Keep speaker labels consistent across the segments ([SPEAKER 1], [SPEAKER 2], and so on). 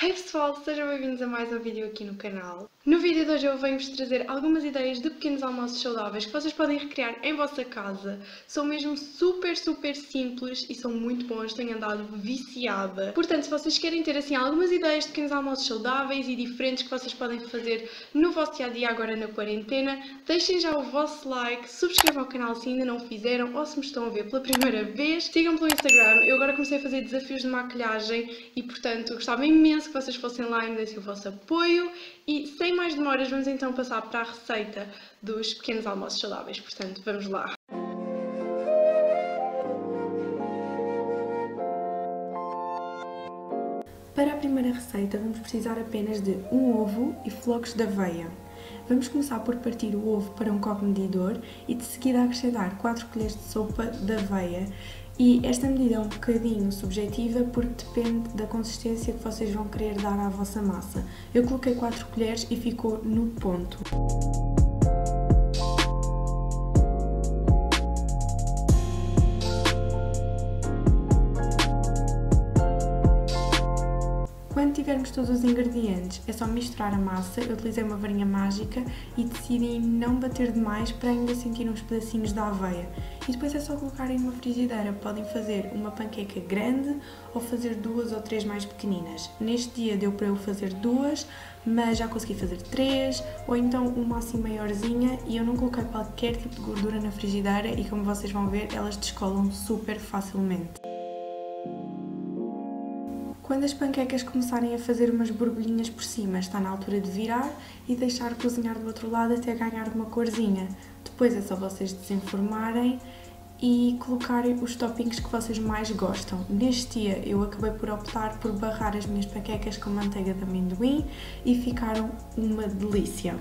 [SPEAKER 1] Hey pessoal, sejam bem-vindos a mais um vídeo aqui no canal. No vídeo de hoje eu venho-vos trazer algumas ideias de pequenos almoços saudáveis que vocês podem recriar em vossa casa. São mesmo super simples e são muito bons, tenho andado viciada. Portanto, se vocês querem ter assim algumas ideias de pequenos almoços saudáveis e diferentes que vocês podem fazer no vosso dia-a-dia agora na quarentena, deixem já o vosso like, subscrevam o canal se ainda não o fizeram ou se me estão a ver pela primeira vez. Sigam-me pelo Instagram, eu agora comecei a fazer desafios de maquilhagem e portanto gostava imenso que vocês fossem lá e me dessem o vosso apoio. E sem mais demoras vamos então passar para a receita dos pequenos almoços saudáveis, portanto vamos lá. Para a primeira receita vamos precisar apenas de um ovo e flocos de aveia. Vamos começar por partir o ovo para um copo medidor e de seguida acrescentar 4 colheres de sopa de aveia. E esta medida é um bocadinho subjetiva porque depende da consistência que vocês vão querer dar à vossa massa. Eu coloquei 4 colheres e ficou no ponto. Quando tivermos todos os ingredientes, é só misturar a massa. Eu utilizei uma varinha mágica e decidi não bater demais para ainda sentir uns pedacinhos da aveia. E depois é só colocarem numa frigideira. Podem fazer uma panqueca grande ou fazer 2 ou 3 mais pequeninas. Neste dia deu para eu fazer 2, mas já consegui fazer 3 ou então uma assim maiorzinha e eu não coloquei qualquer tipo de gordura na frigideira e como vocês vão ver, elas descolam super facilmente. Quando as panquecas começarem a fazer umas borbulhinhas por cima, está na altura de virar e deixar cozinhar do outro lado até ganhar uma corzinha. Depois é só vocês desenformarem e colocarem os toppings que vocês mais gostam. Neste dia eu acabei por optar por barrar as minhas panquecas com manteiga de amendoim e ficaram uma delícia.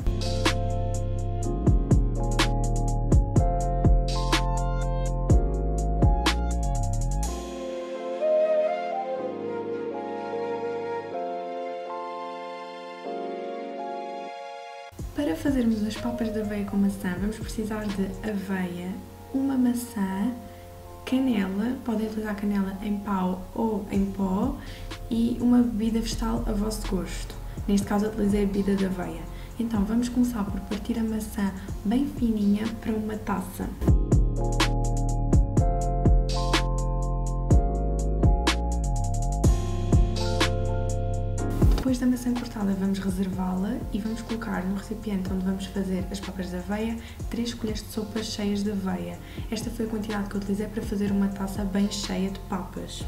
[SPEAKER 1] Para fazermos as papas de aveia com maçã, vamos precisar de aveia, uma maçã, canela, podem utilizar canela em pau ou em pó, e uma bebida vegetal a vosso gosto. Neste caso eu utilizei a bebida de aveia. Então vamos começar por partir a maçã bem fininha para uma taça. Depois da maçã cortada vamos reservá-la e vamos colocar no recipiente onde vamos fazer as papas de aveia 3 colheres de sopa cheias de aveia. Esta foi a quantidade que eu utilizei para fazer uma taça bem cheia de papas.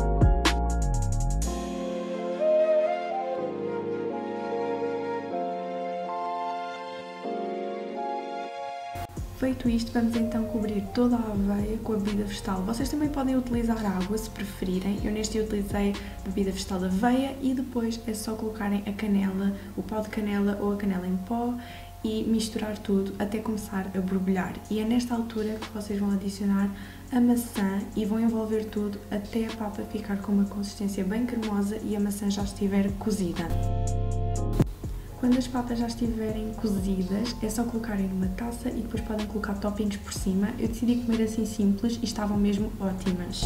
[SPEAKER 1] Feito isto, vamos então cobrir toda a aveia com a bebida vegetal. Vocês também podem utilizar água se preferirem. Eu neste dia utilizei bebida vegetal de aveia e depois é só colocarem a canela, o pó de canela ou a canela em pó e misturar tudo até começar a borbulhar. E é nesta altura que vocês vão adicionar a maçã e vão envolver tudo até a papa ficar com uma consistência bem cremosa e a maçã já estiver cozida. Quando as papas já estiverem cozidas, é só colocarem numa taça e depois podem colocar toppings por cima. Eu decidi comer assim simples e estavam mesmo ótimas.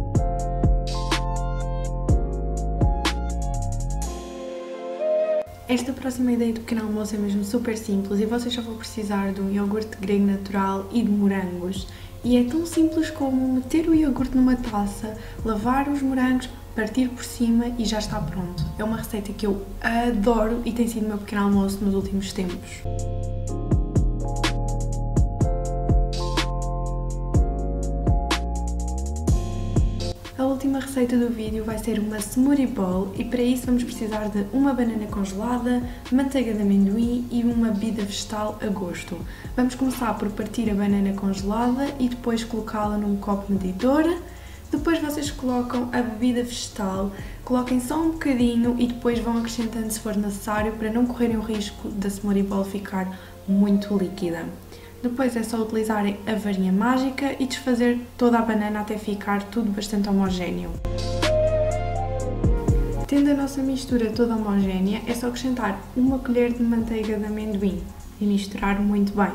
[SPEAKER 1] Esta próxima ideia de pequeno almoço é mesmo super simples e vocês só vão precisar de um iogurte grego natural e de morangos. E é tão simples como meter o iogurte numa taça, lavar os morangos, partir por cima e já está pronto. É uma receita que eu adoro e tem sido o meu pequeno almoço nos últimos tempos. A última receita do vídeo vai ser uma smoothie bowl e para isso vamos precisar de uma banana congelada, manteiga de amendoim e uma bebida vegetal a gosto. Vamos começar por partir a banana congelada e depois colocá-la num copo medidor. Depois vocês colocam a bebida vegetal, coloquem só um bocadinho e depois vão acrescentando se for necessário para não correrem o risco da smoothie bowl ficar muito líquida. Depois é só utilizarem a varinha mágica e desfazer toda a banana até ficar tudo bastante homogéneo. Tendo a nossa mistura toda homogénea, é só acrescentar uma colher de manteiga de amendoim e misturar muito bem.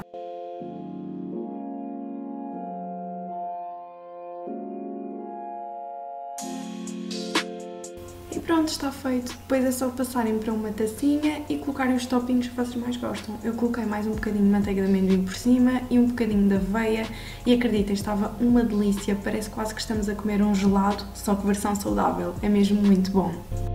[SPEAKER 1] E pronto, pronto, está feito. Depois é só passarem para uma tacinha e colocarem os toppings que vocês mais gostam. Eu coloquei mais um bocadinho de manteiga de amendoim por cima e um bocadinho de aveia e acreditem, estava uma delícia, parece quase que estamos a comer um gelado, só que versão saudável, é mesmo muito bom.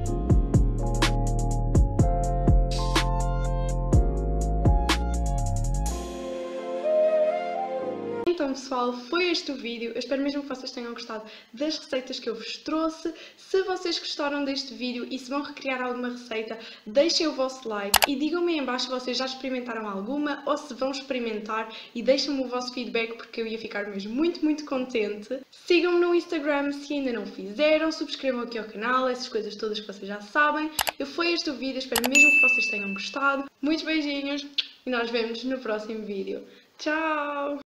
[SPEAKER 1] Então pessoal, foi este o vídeo, eu espero mesmo que vocês tenham gostado das receitas que eu vos trouxe. Se vocês gostaram deste vídeo e se vão recriar alguma receita, deixem o vosso like e digam-me aí em baixo se vocês já experimentaram alguma ou se vão experimentar e deixem-me o vosso feedback porque eu ia ficar mesmo muito contente. Sigam-me no Instagram se ainda não fizeram, subscrevam aqui ao canal, essas coisas todas que vocês já sabem. Foi este o vídeo, espero mesmo que vocês tenham gostado. Muitos beijinhos e nós vemos no próximo vídeo. Tchau!